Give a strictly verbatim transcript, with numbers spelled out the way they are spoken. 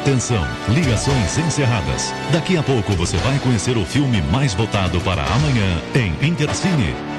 Atenção, ligações encerradas. Daqui a pouco você vai conhecer o filme mais votado para amanhã em Intercine.